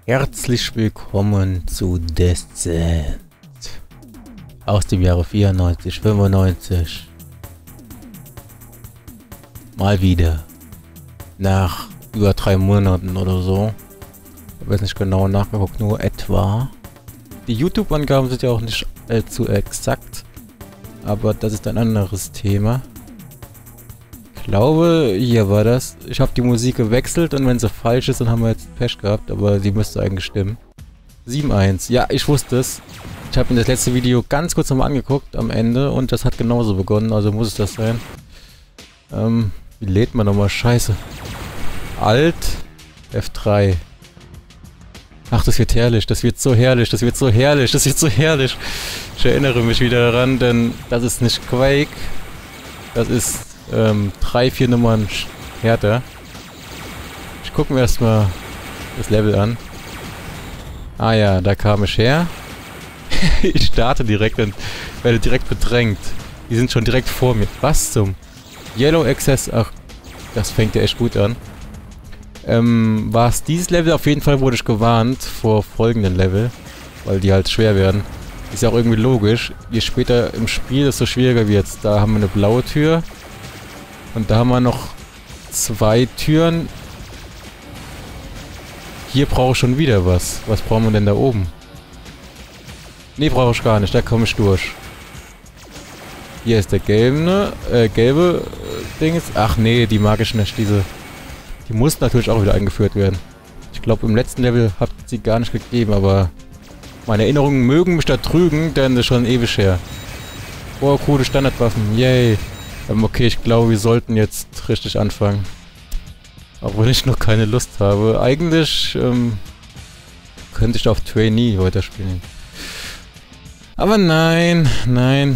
Herzlich willkommen zu Descent aus dem Jahre 94, 95. Mal wieder. Nach über 3 Monaten oder so. Ich habe jetzt nicht genau nachgeguckt, nur etwa. Die YouTube-Angaben sind ja auch nicht allzu exakt. Aber das ist ein anderes Thema. Ich glaube, hier war das. Ich habe die Musik gewechselt und wenn sie falsch ist, dann haben wir jetzt Pech gehabt. Aber sie müsste eigentlich stimmen. 7.1. Ja, ich wusste es. Ich habe mir das letzte Video ganz kurz nochmal angeguckt am Ende und das hat genauso begonnen. Also muss es das sein. Wie lädt man nochmal? Scheiße. Alt F3. Ach, das wird herrlich. Das wird so herrlich. Das wird so herrlich. Das wird so herrlich. Ich erinnere mich wieder daran, denn das ist nicht Quake. Das ist 3-4 Nummern härter. Ich gucke mir erstmal das Level an. Ah ja, da kam ich her. Ich starte direkt und werde direkt bedrängt. Die sind schon direkt vor mir. Was zum Yellow Access? Ach, das fängt ja echt gut an. War es dieses Level? Auf jeden Fall wurde ich gewarnt vor folgenden Level, weil die halt schwer werden. Ist ja auch irgendwie logisch. Je später im Spiel, desto schwieriger wird's. Da haben wir eine blaue Tür. Und da haben wir noch 2 Türen. Hier brauche ich schon wieder was. Was brauchen wir denn da oben? Ne, brauche ich gar nicht. Da komme ich durch. Hier ist der gelbe Ding. Ach nee, die mag ich nicht. Die muss natürlich auch wieder eingeführt werden. Ich glaube, im letzten Level hat sie gar nicht gegeben, aber meine Erinnerungen mögen mich da trügen, denn das ist schon ewig her. Oh, coole Standardwaffen. Yay. Okay, ich glaube, wir sollten jetzt richtig anfangen. Auch wenn ich noch keine Lust habe. Eigentlich könnte ich auf Trainee weiterspielen. Aber nein, nein.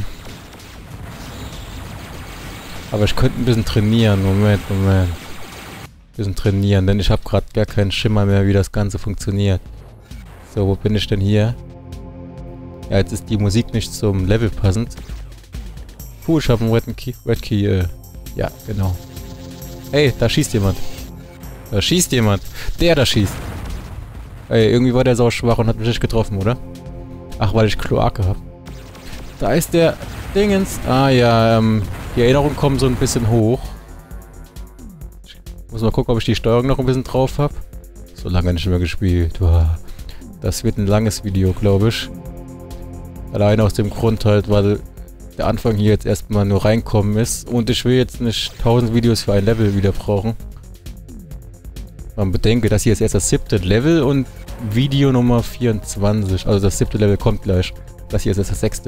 Aber ich könnte ein bisschen trainieren. Moment. Ein bisschen trainieren, denn ich habe gerade gar keinen Schimmer mehr, wie das Ganze funktioniert. So, wo bin ich denn hier? Ja, jetzt ist die Musik nicht zum Level passend. Puh, ich habe einen Red Key, ja, genau. Hey, da schießt jemand. Da schießt jemand. Der da schießt. Ey, irgendwie war der sau schwach und hat mich nicht getroffen, oder? Ach, weil ich Kloake habe. Da ist der Dingens. Ah ja, die Erinnerungen kommen so ein bisschen hoch. Ich muss mal gucken, ob ich die Steuerung noch ein bisschen drauf habe. So lange nicht mehr gespielt. Wow. Das wird ein langes Video, glaube ich. Allein aus dem Grund halt, weil der Anfang hier jetzt erstmal nur reinkommen ist. Und ich will jetzt nicht 1000 Videos für ein Level wieder brauchen. Man bedenke, das hier ist erst das 7. Level und Video Nummer 24. Also das 7. Level kommt gleich. Das hier ist erst das 6.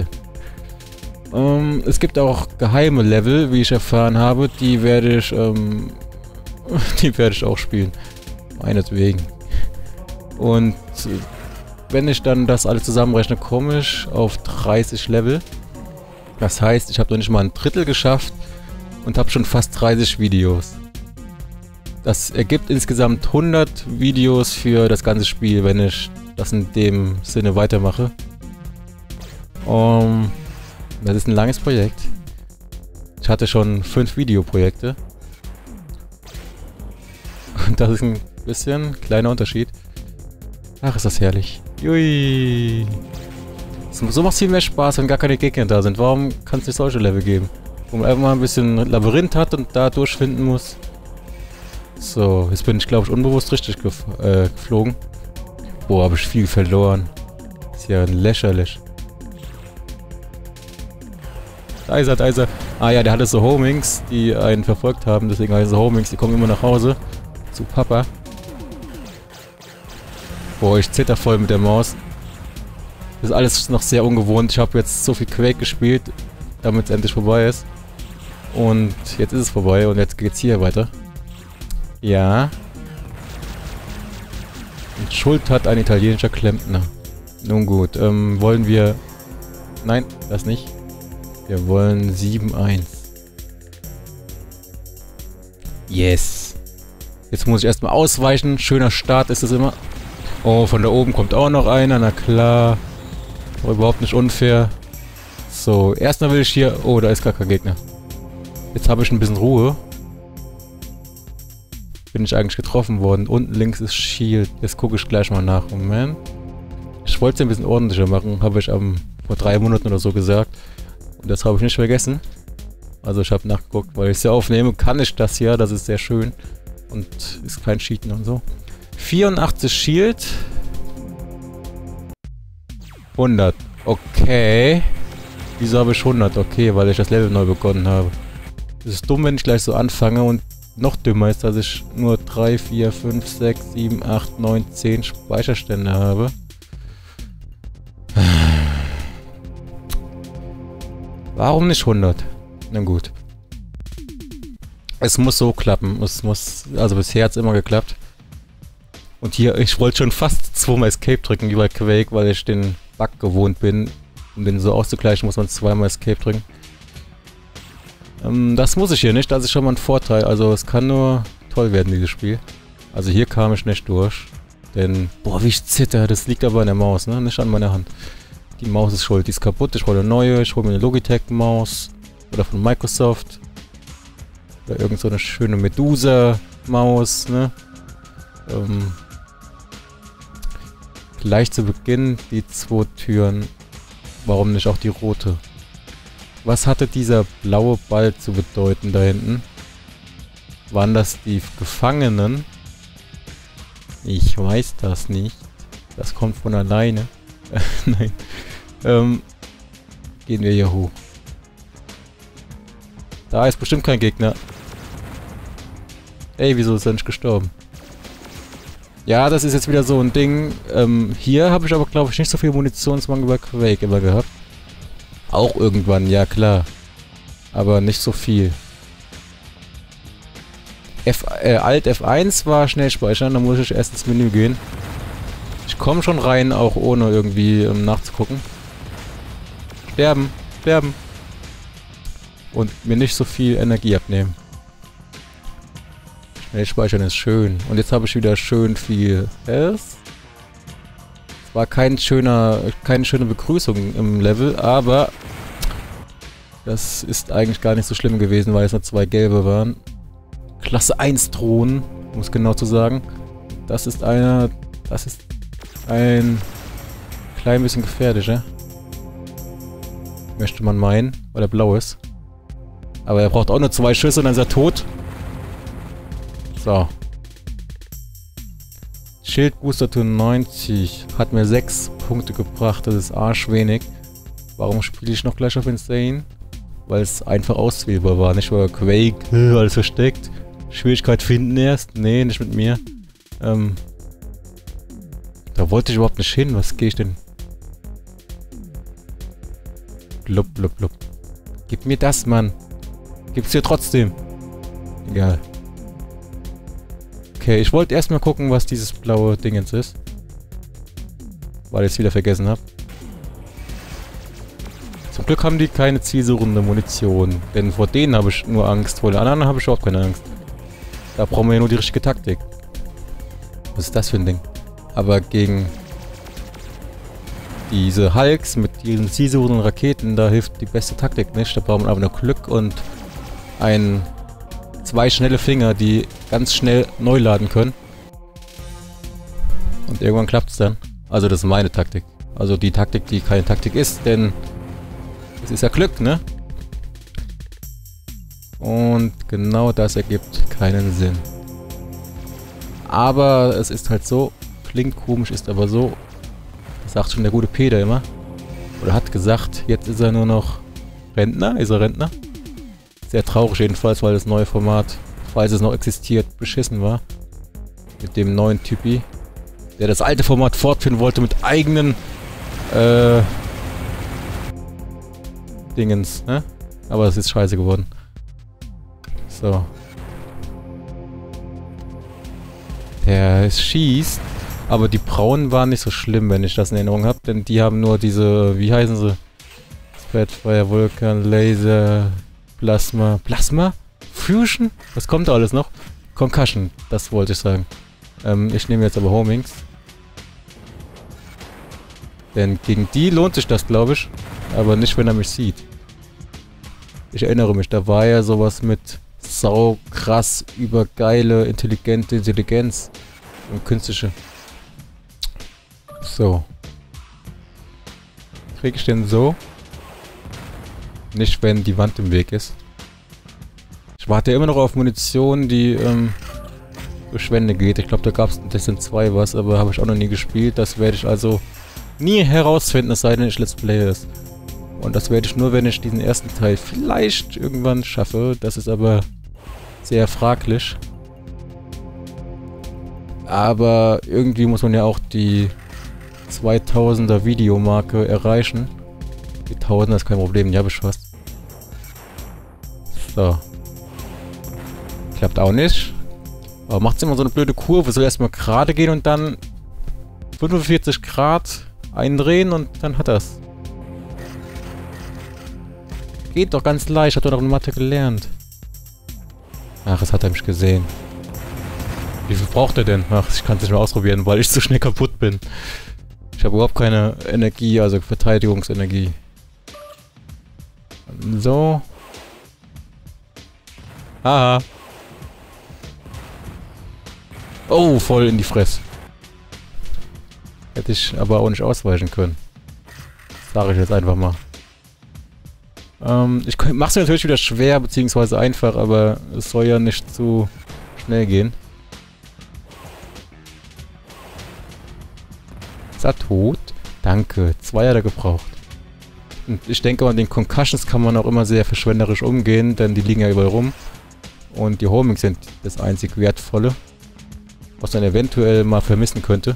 Es gibt auch geheime Level, wie ich erfahren habe. Die werde ich, auch spielen. Meinetwegen. Und wenn ich dann das alles zusammenrechne, komme ich auf 30 Level. Das heißt, ich habe noch nicht mal ein Drittel geschafft und habe schon fast 30 Videos. Das ergibt insgesamt 100 Videos für das ganze Spiel, wenn ich das in dem Sinne weitermache. Das ist ein langes Projekt. Ich hatte schon 5 Videoprojekte. Und das ist ein bisschen kleiner Unterschied. Ach, ist das herrlich. Jui. So macht es viel mehr Spaß, wenn gar keine Gegner da sind. Warum kann es nicht solche Level geben? Wo man einfach mal ein bisschen Labyrinth hat und da durchfinden muss. So, jetzt bin ich, glaube ich, unbewusst richtig geflogen. Boah, habe ich viel verloren. Ist ja lächerlich. Da ist er. Ah ja, der hatte so Homings, die einen verfolgt haben. Deswegen heißen sie Homings. Die kommen immer nach Hause. Zu Papa. Boah, ich zitter voll mit der Maus. Das ist alles noch sehr ungewohnt. Ich habe jetzt so viel Quake gespielt, damit es endlich vorbei ist. Und jetzt ist es vorbei und jetzt geht's hier weiter. Ja. Und Schuld hat ein italienischer Klempner. Nun gut, wollen wir... Nein, das nicht. Wir wollen 7.1. Yes. Jetzt muss ich erstmal ausweichen. Schöner Start ist es immer. Oh, von da oben kommt auch noch einer. Na klar. Aber überhaupt nicht unfair. So, erstmal will ich hier... Oh, da ist gar kein Gegner. Jetzt habe ich ein bisschen Ruhe. bin ich eigentlich getroffen worden. Unten links ist Shield. Jetzt gucke ich gleich mal nach. Moment. Ich wollte es ein bisschen ordentlicher machen, habe ich vor 3 Monaten oder so gesagt. Und das habe ich nicht vergessen. Also ich habe nachgeguckt, weil ich es ja aufnehme, kann ich das ja. Das ist sehr schön. Und ist kein Cheaten und so. 84 Shield. 100. Okay. Wieso habe ich 100? Okay, weil ich das Level neu begonnen habe. Es ist dumm, wenn ich gleich so anfange und noch dümmer ist, dass ich nur 3, 4, 5, 6, 7, 8, 9, 10 Speicherstände habe. Warum nicht 100? Na gut. Es muss so klappen. Es muss, also bisher hat es immer geklappt. Und hier, ich wollte schon fast 2-mal Escape drücken wie bei Quake, weil ich den Bug gewohnt bin. Um den so auszugleichen, muss man 2-mal Escape drücken. Das muss ich hier nicht, das ist schon mal ein Vorteil. Also es kann nur toll werden, dieses Spiel. Also hier kam ich nicht durch. Denn, boah, wie ich zitter, das liegt aber an der Maus, ne? Nicht an meiner Hand. Die Maus ist schuld, die ist kaputt, ich hole eine neue, ich hole mir eine Logitech-Maus. Oder von Microsoft. Oder irgend so eine schöne Medusa-Maus, ne? Gleich zu Beginn die 2 Türen. Warum nicht auch die rote? Was hatte dieser blaue Ball zu bedeuten da hinten? Waren das die Gefangenen? Ich weiß das nicht. Das kommt von alleine. Nein. Gehen wir hier hoch. Da ist bestimmt kein Gegner. Ey, wieso ist er nicht gestorben? Ja, das ist jetzt wieder so ein Ding. Hier habe ich aber, glaube ich, nicht so viel Munitionsmangel bei Quake immer gehabt. Auch irgendwann, ja klar. Aber nicht so viel. Alt F1 war schnell speichern, da muss ich erst ins Menü gehen. Ich komme schon rein, auch ohne irgendwie nachzugucken. Sterben, sterben. Und mir nicht so viel Energie abnehmen. Schnell speichern ist schön. Und jetzt habe ich wieder schön viel Health. War keine schöne Begrüßung im Level, aber das ist eigentlich gar nicht so schlimm gewesen, weil es nur 2 gelbe waren. Klasse 1 Drohnen, um es genau zu sagen. Das ist ein klein bisschen gefährlicher. Möchte man meinen, weil er blau ist. Aber er braucht auch nur 2 Schüsse und dann ist er tot. So. Schildbooster to 90 hat mir 6 Punkte gebracht, das ist arschwenig. Warum spiele ich noch gleich auf Insane? Weil es einfach auswählbar war, nicht weil Quake, alles versteckt. Schwierigkeit finden erst? Nee, nicht mit mir. Da wollte ich überhaupt nicht hin, was gehe ich denn? Blub, blub, blub. Gib mir das, Mann. Gibt's hier trotzdem. Egal. Okay, ich wollte erstmal gucken, was dieses blaue Dingens ist. Weil ich es wieder vergessen habe. Zum Glück haben die keine zielsuchende Munition. Denn vor denen habe ich nur Angst. Vor den anderen habe ich überhaupt keine Angst. Da brauchen wir ja nur die richtige Taktik. Was ist das für ein Ding? Aber gegen diese Hulks mit diesen zielsuchenden Raketen, da hilft die beste Taktik nicht. Da braucht man aber nur Glück und 2 schnelle Finger, die ganz schnell neu laden können. Und irgendwann klappt es dann. Also das ist meine Taktik. Also die Taktik, die keine Taktik ist, denn es ist ja Glück, ne? Und genau das ergibt keinen Sinn. Aber es ist halt so, klingt komisch, ist aber so, das sagt schon der gute Peter immer. Oder hat gesagt, jetzt ist er nur noch Rentner. Ist er Rentner? Sehr traurig jedenfalls, weil das neue Format, falls es noch existiert, beschissen war. Mit dem neuen Typi, der das alte Format fortführen wollte mit eigenen Dingens, ne? Aber es ist scheiße geworden. So. Der schießt, aber die braunen waren nicht so schlimm, wenn ich das in Erinnerung habe, denn die haben nur diese, wie heißen sie? Spitfire, Vulkan, Laser, Plasma. Plasma? Fusion? Was kommt da alles noch? Concussion, das wollte ich sagen. Ich nehme jetzt aber Homings. Denn gegen die lohnt sich das, glaube ich. Aber nicht, wenn er mich sieht. Ich erinnere mich, da war ja sowas mit sau krass übergeile, intelligente Intelligenz und künstliche. So. Krieg ich den so? Nicht, wenn die Wand im Weg ist. Ich warte immer noch auf Munition, die durch Wände geht. Ich glaube, da gab es in Destiny 2 was, aber habe ich auch noch nie gespielt. Das werde ich also nie herausfinden, es sei denn, ich Let's Play es. Und das werde ich nur, wenn ich diesen ersten Teil vielleicht irgendwann schaffe. Das ist aber sehr fraglich. Aber irgendwie muss man ja auch die 2000er Videomarke erreichen. Die 1000er ist kein Problem, die habe ich fast. So. Klappt auch nicht. Aber macht es immer so eine blöde Kurve. Soll erstmal gerade gehen und dann 45 Grad eindrehen und dann hat das. Geht doch ganz leicht. Hat doch noch in Mathe gelernt. Ach, es hat er mich gesehen. Wie viel braucht er denn? Ach, ich kann es nicht mehr ausprobieren, weil ich zu schnell kaputt bin. Ich habe überhaupt keine Energie, also Verteidigungsenergie. So. Haha. Oh, voll in die Fresse. Hätte ich aber auch nicht ausweichen können. Sage ich jetzt einfach mal. Ich mache es mir natürlich wieder schwer, beziehungsweise einfach, aber es soll ja nicht zu schnell gehen. Ist er tot? Danke. 2 hat er gebraucht. Und ich denke, an den Concussions kann man auch immer sehr verschwenderisch umgehen, denn die liegen ja überall rum. Und die Homings sind das einzig Wertvolle, was man eventuell mal vermissen könnte.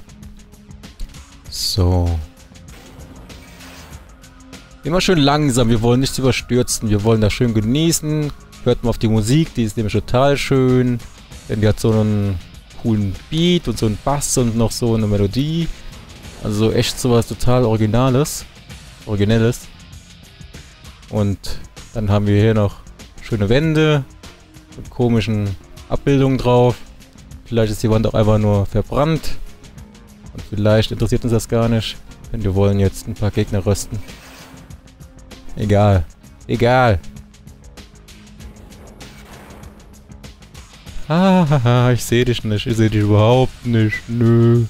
So. Immer schön langsam, wir wollen nichts überstürzen, wir wollen das schön genießen. Hört mal auf die Musik, die ist nämlich total schön. Denn die hat so einen coolen Beat und so einen Bass und noch so eine Melodie. Also echt sowas total Originelles. Und dann haben wir hier noch schöne Wände mit komischen Abbildungen drauf. Vielleicht ist die Wand auch einfach nur verbrannt. Und vielleicht interessiert uns das gar nicht. Denn wir wollen jetzt ein paar Gegner rösten. Egal. Egal. Hahaha, ich sehe dich nicht. Ich sehe dich überhaupt nicht. Nö.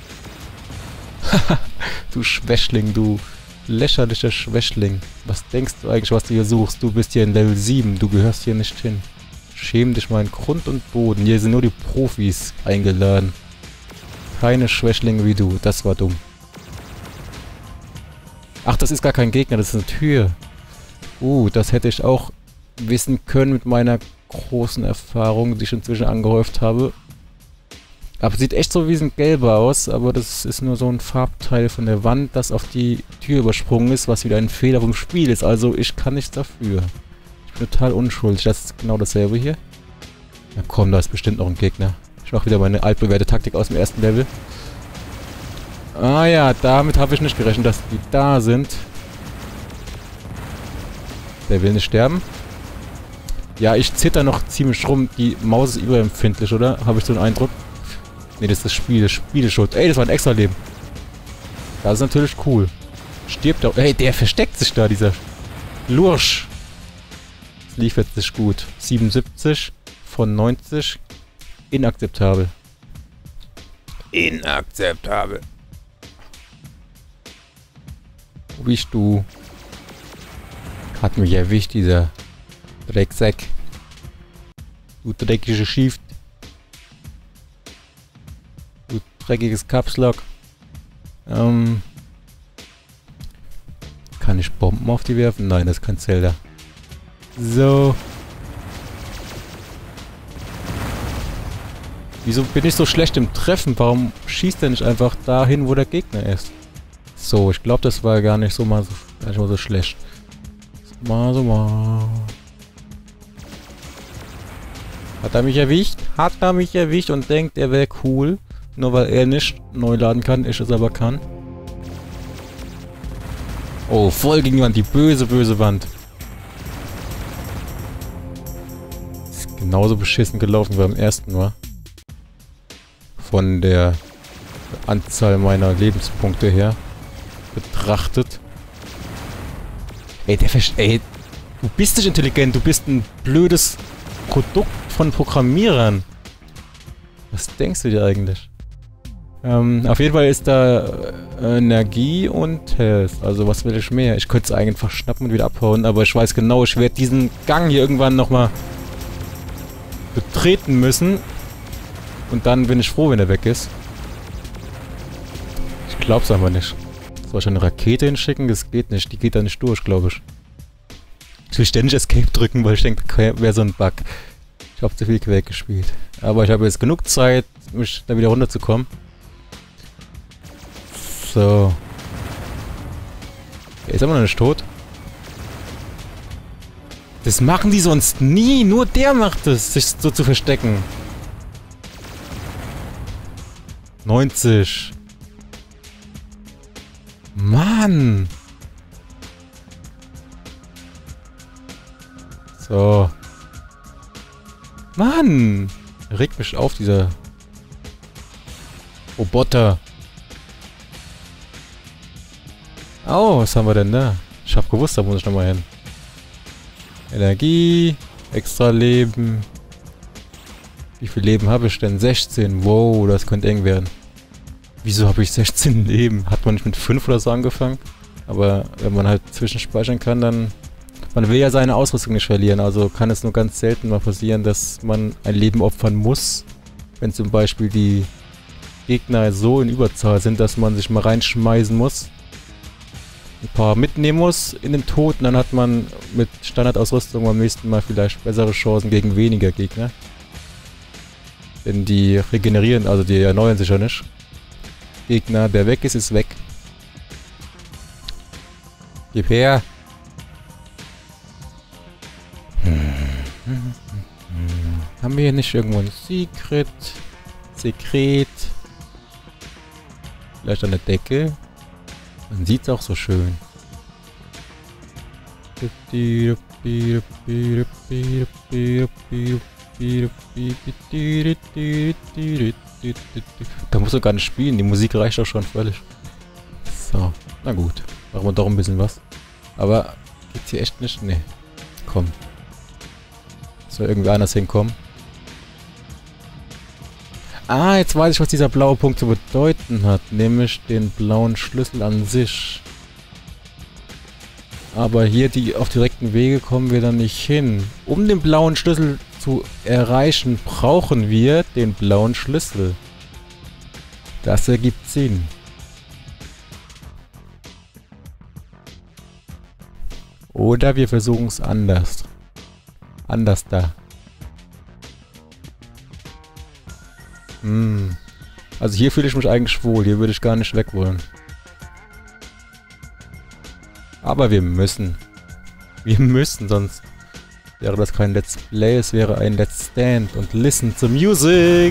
Du Schwächling, du lächerlicher Schwächling. Was denkst du eigentlich, was du hier suchst? Du bist hier in Level 7. Du gehörst hier nicht hin. Schäm dich mal in Grund und Boden. Hier sind nur die Profis eingeladen. Keine Schwächlinge wie du. Das war dumm. Ach, das ist gar kein Gegner. Das ist eine Tür. Das hätte ich auch wissen können mit meiner großen Erfahrung, die ich inzwischen angehäuft habe. Aber sieht echt so wie ein gelber aus, aber das ist nur so ein Farbteil von der Wand, das auf die Tür übersprungen ist, was wieder ein Fehler vom Spiel ist. Also ich kann nichts dafür. Ich bin total unschuldig. Das ist genau dasselbe hier. Na komm, da ist bestimmt noch ein Gegner. Ich mache wieder meine altbewährte Taktik aus dem ersten Level. Ah ja, damit habe ich nicht gerechnet, dass die da sind. Der will nicht sterben. Ja, ich zitter noch ziemlich rum. Die Maus ist überempfindlich, oder? Habe ich so einen Eindruck. Ne, das ist das Spiel. Das Spiel ist schuld. Ey, das war ein extra Leben. Das ist natürlich cool. Stirbt auch. Ey, der versteckt sich da, dieser Lursch. Das lief jetzt nicht gut. 77 von 90. Inakzeptabel. Inakzeptabel. Wo bist du? Hat mich erwischt, dieser Drecksack. Du dreckige Schiff. Du dreckiges Capslock. Kann ich Bomben auf die werfen? Nein, das ist kein Zelda. So. Wieso bin ich so schlecht im Treffen? Warum schießt er nicht einfach dahin, wo der Gegner ist? So, ich glaube, das war gar nicht mal so schlecht. Mal. Hat er mich erwischt? Hat er mich erwischt und denkt, er wäre cool. Nur weil er nicht neu laden kann, ich es aber kann. Oh, voll gegen die Wand. Die böse, böse Wand. Ist genauso beschissen gelaufen wie beim ersten Mal. Von der Anzahl meiner Lebenspunkte her betrachtet. Ey, ey, du bist nicht intelligent, du bist ein blödes Produkt von Programmierern. Was denkst du dir eigentlich? Auf jeden Fall ist da Energie und Health. Also was will ich mehr? Ich könnte es einfach schnappen und wieder abhauen, aber ich weiß genau, ich werde diesen Gang hier irgendwann nochmal betreten müssen. Und dann bin ich froh, wenn er weg ist. Ich glaub's einfach nicht. Soll ich eine Rakete hinschicken? Das geht nicht. Die geht da nicht durch, glaube ich. Ich will ständig Escape drücken, weil ich denke, wäre so ein Bug. Ich habe zu viel Quake gespielt. Aber ich habe jetzt genug Zeit, mich da wieder runterzukommen. So. Er ist immer noch nicht tot. Das machen die sonst nie. Nur der macht es, sich so zu verstecken. 90. Mann. So. Mann. Regt mich auf, dieser Roboter. Oh, was haben wir denn da? Ich hab gewusst, da muss ich nochmal hin. Energie. Extra Leben. Wie viel Leben habe ich denn? 16. Wow, das könnte eng werden. Wieso habe ich 16 Leben? Hat man nicht mit 5 oder so angefangen? Aber wenn man halt zwischenspeichern kann, dann... Man will ja seine Ausrüstung nicht verlieren, also kann es nur ganz selten mal passieren, dass man ein Leben opfern muss. Wenn zum Beispiel die Gegner so in Überzahl sind, dass man sich mal reinschmeißen muss. Ein paar mitnehmen muss in den Tod, und dann hat man mit Standardausrüstung beim nächsten Mal vielleicht bessere Chancen gegen weniger Gegner. Denn die regenerieren, also die erneuern sich ja nicht. Gegner, der weg ist, ist weg. Gib her. Haben wir hier nicht irgendwo ein Secret? Sekret? Vielleicht an der Decke? Man sieht es auch so schön. Da muss er gar nicht spielen, die Musik reicht doch schon völlig. So, na gut. Machen wir doch ein bisschen was. Aber geht's hier echt nicht? Nee. Komm. Soll irgendwie anders hinkommen. Ah, jetzt weiß ich, was dieser blaue Punkt zu bedeuten hat. Nämlich den blauen Schlüssel an sich. Aber hier auf direkten Wege kommen wir dann nicht hin. Um den blauen Schlüssel zu erreichen, brauchen wir den blauen Schlüssel. Das ergibt Sinn. Oder wir versuchen es anders. Anders da. Also hier fühle ich mich eigentlich wohl. Hier würde ich gar nicht weg wollen. Aber wir müssen. Wir müssen, sonst wäre das kein Let's Play. Es wäre ein Let's Stand. Und listen to music.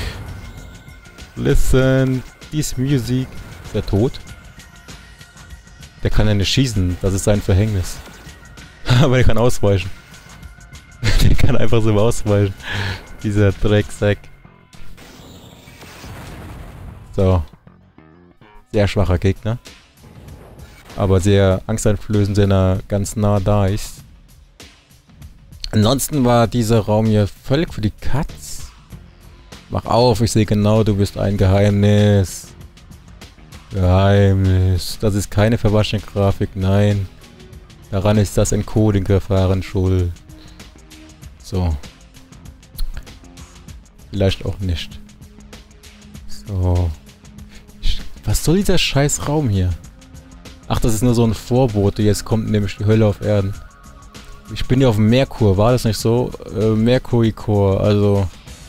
Listen. This music. Ist er tot? Der kann ja nicht schießen. Das ist sein Verhängnis. Aber der kann ausweichen. Der kann einfach so ausweichen. Dieser Drecksack. So. Sehr schwacher Gegner. Aber sehr angsteinflößend, wenn er ganz nah da ist. Ansonsten war dieser Raum hier völlig für die Katz. Mach auf, ich sehe genau, du bist ein Geheimnis. Geheimnis. Das ist keine verwaschene Grafik, nein. Daran ist das Encoding-Verfahren schuld. So. Vielleicht auch nicht. So. Was soll dieser scheiß Raum hier? Ach, das ist nur so ein Vorbote. Jetzt kommt nämlich die Hölle auf Erden. Ich bin ja auf dem Merkur. War das nicht so? Mercury-Core, also...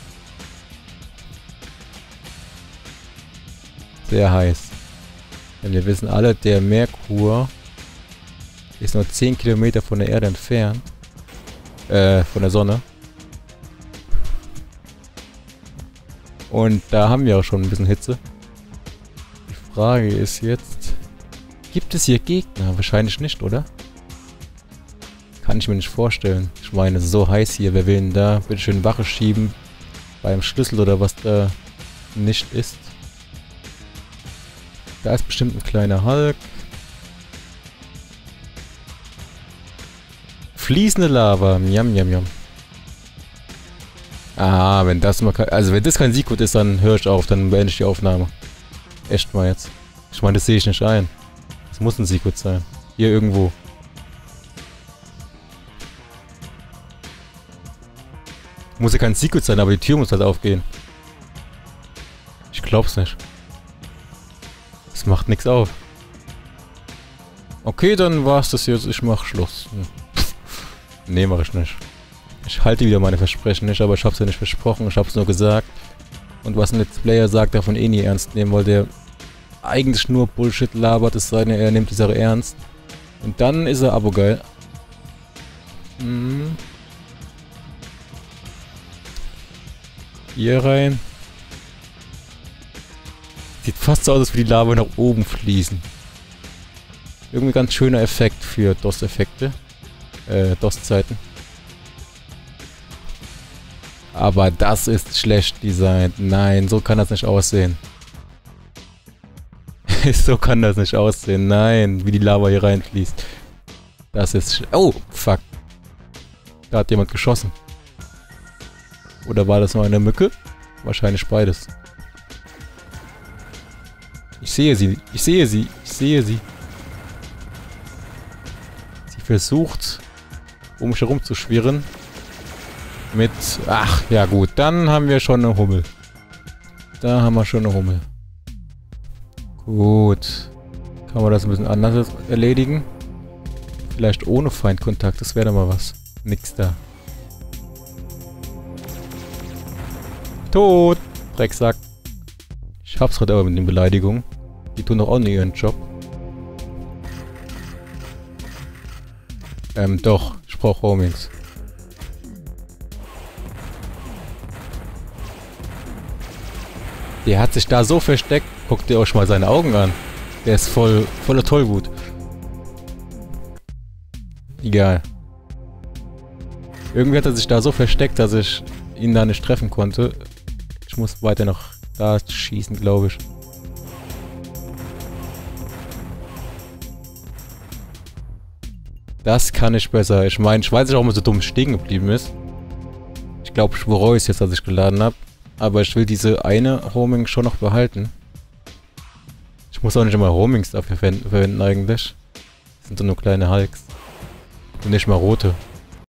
sehr heiß. Denn wir wissen alle, der Merkur ist nur 10 Kilometer von der Erde entfernt. Von der Sonne. Und da haben wir auch schon ein bisschen Hitze. Die Frage ist jetzt... Gibt es hier Gegner? Wahrscheinlich nicht, oder? Kann ich mir nicht vorstellen. Ich meine, es ist so heiß hier. Wer will denn da bitte schön Wache schieben? Beim Schlüssel oder was da nicht ist. Da ist bestimmt ein kleiner Hulk. Fließende Lava. Miam, miam, miam. Ah, wenn das mal kein... Also wenn das kein Secret ist, dann höre ich auf, dann beende ich die Aufnahme. Echt mal jetzt. Ich meine, das sehe ich nicht ein. Das muss ein Secret sein. Hier irgendwo. Muss ja kein Secret sein, aber die Tür muss halt aufgehen. Ich glaub's nicht. Das macht nichts auf. Okay, dann war's das jetzt. Ich mach Schluss. Nee, mach ich nicht. Ich halte wieder meine Versprechen nicht, aber ich hab's ja nicht versprochen. Ich hab's nur gesagt. Und was ein Let's Player sagt, davon eh nie ernst nehmen, weil der eigentlich nur Bullshit labert, es sei denn, er nimmt die Sache ernst. Und dann ist er abogeil. Hier rein. Sieht fast so aus, als würde die Lava nach oben fließen. Irgendwie ganz schöner Effekt für DOS-Effekte. DOS-Zeiten. Aber das ist schlecht designt. Nein, so kann das nicht aussehen. So kann das nicht aussehen. Nein, wie die Lava hier reinfließt. Das ist... Oh, fuck. Da hat jemand geschossen. Oder war das nur eine Mücke? Wahrscheinlich beides. Ich sehe sie. Ich sehe sie. Ich sehe sie. Sie versucht, um mich herum zu schwirren. Mit... Ach, ja gut. Dann haben wir schon eine Hummel. Da haben wir schon eine Hummel. Gut. Kann man das ein bisschen anders erledigen? Vielleicht ohne Feindkontakt. Das wäre doch mal was. Nix da. Tot! Drecksack. Ich hab's gerade aber mit den Beleidigungen. Die tun doch auch nicht ihren Job. Doch. Ich brauch Roamings. Der hat sich da so versteckt. Guckt ihr euch mal seine Augen an. Der ist voller Tollwut. Egal. Irgendwie hat er sich da so versteckt, dass ich ihn da nicht treffen konnte. Ich muss weiter noch da schießen, glaube ich. Das kann ich besser. Ich meine, ich weiß nicht, warum er so dumm stehen geblieben ist. Ich glaube, ich bereue es jetzt, dass ich geladen habe. Aber ich will diese eine Homing schon noch behalten. Ich muss auch nicht immer Homings dafür verwenden eigentlich. Das sind doch nur kleine Hulks. Und nicht mal rote.